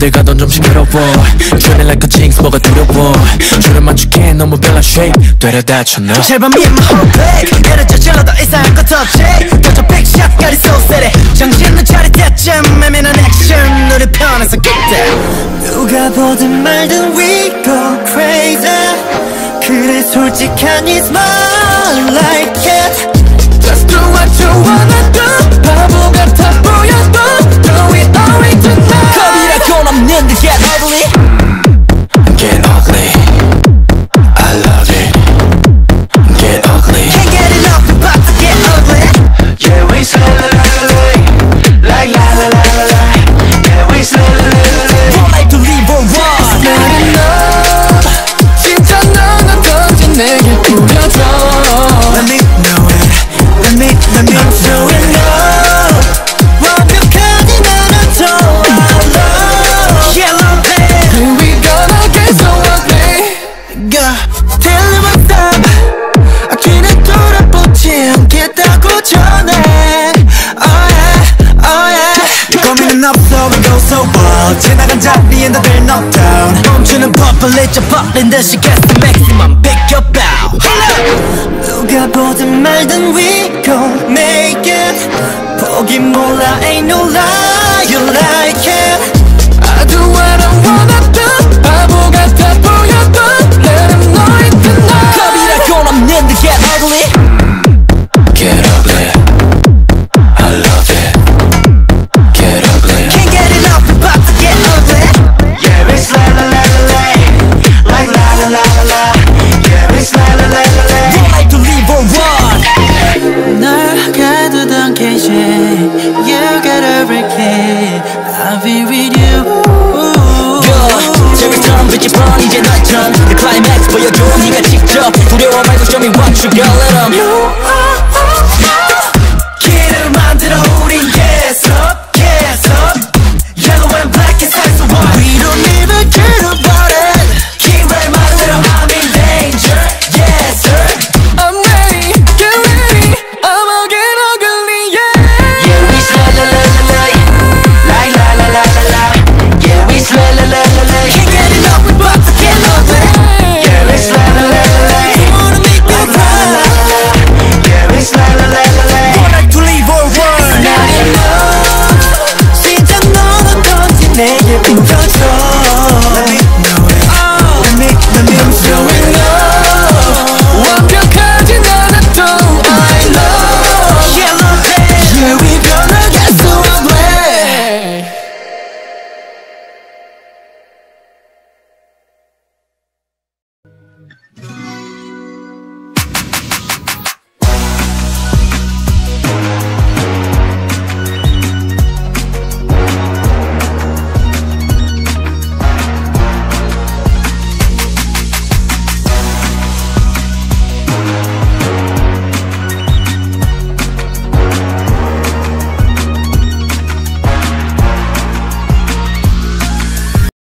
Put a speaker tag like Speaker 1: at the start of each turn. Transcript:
Speaker 1: 어딜 가던 좀 시끄러워 Treating like a jinx 뭐가 두려워 줄을 맞추기엔 너무 별난 shape 데려다 쳐 너
Speaker 2: 제발 me and my whole bag 내려져 질러 더 이상 할 것 없지 더저 big shot까지 쏘세래 정신은 차릿했쯤 애매한 액션 눈에 편해서 get down 누가 보든 말든 we go crazy 그래 솔직한 it's more like it Just do what you wanna do 바보 같아 보여도 Do it all right tonight 겁이라곤 없는데 get ugly
Speaker 1: Get ugly I love it Get ugly
Speaker 2: Can't get enough about to get ugly
Speaker 3: Yeah, we slay la la la la like la la la la la. Yeah, we slay la la la la.
Speaker 2: Don't like to leave or run It's not enough 진짜 너는 던진 내게 보여줘 Let me know it Let me know it 완벽하진 않아도 I love Yellow pen Here we gonna get so ugly Yeah Tell me what's up 귀는 돌아보지 않겠다고 전해 Oh yeah, oh yeah 고민은 없어 we go so wild 지나간 자리엔 다들 knockdown 멈추는 버블 잊어버린 듯이 get the maximum pick your bow 누가 보든 말든 we gon' make it 포기 몰라 ain't no lie you like it I do what I wanna do 바보 같아 보여도 let him know it tonight 겁이라곤 없는데 get ugly
Speaker 1: Get ugly I love it Get ugly
Speaker 2: Can't get enough about to get ugly
Speaker 3: Yeah, we slay la la la la like la la la la la. Yeah, we slay la la la la.
Speaker 2: Don't like to leave or run 널 가두던 케이지 You got every key I'll be with you
Speaker 1: 제비처럼 빛이 뻔 이제 너의 turn The climax 보여줘 네가 직접 두려워 말고 show me what you got Let 'em
Speaker 2: You are